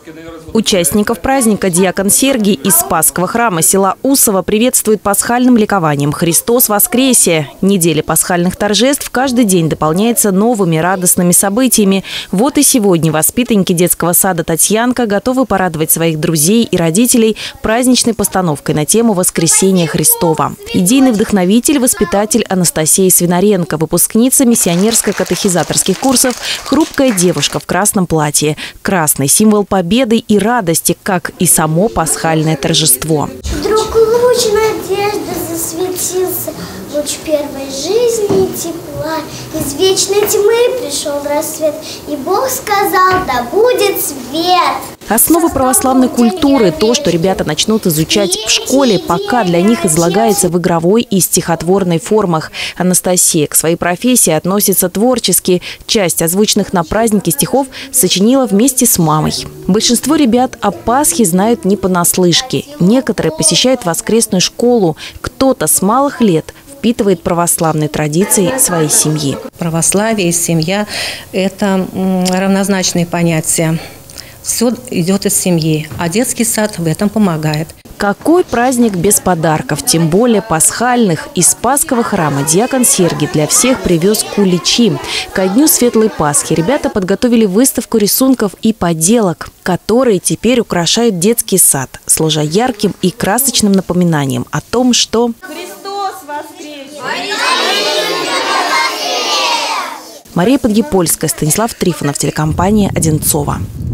Участников праздника диакон Сергий из Спасского храма села Усово приветствует пасхальным ликованием «Христос воскресе!». Неделя пасхальных торжеств каждый день дополняется новыми радостными событиями. Вот и сегодня воспитанники детского сада «Татьянка» готовы порадовать своих друзей и родителей праздничной постановкой на тему «Воскресения Христова». Идейный вдохновитель, воспитатель Анастасия Свинаренко, выпускница миссионерско-катехизаторских курсов, хрупкая девушка в красном платье. Красный – символ победы и радости, как и само пасхальное торжество. Вдруг луч надежды засветился, луч первой жизни и тепла. Из вечной тьмы пришел рассвет, и Бог сказал: да будет свет. Основа православной культуры, то, что ребята начнут изучать в школе, пока для них излагается в игровой и стихотворной формах. Анастасия к своей профессии относится творчески. Часть озвученных на празднике стихов сочинила вместе с мамой. Большинство ребят о Пасхе знают не понаслышке. Некоторые посещают воскресную школу. Кто-то с малых лет впитывает православные традиции своей семьи. Православие и семья – это равнозначные понятия. Все идет из семьи, а детский сад в этом помогает. Какой праздник без подарков, тем более пасхальных. Из Спасского храма диакон Сергий для всех привез куличи. Ко дню Светлой Пасхи ребята подготовили выставку рисунков и поделок, которые теперь украшают детский сад, служа ярким и красочным напоминанием о том, что Христос воскресе! Мария Подгипольская, Станислав Трифонов, телекомпания «Одинцово».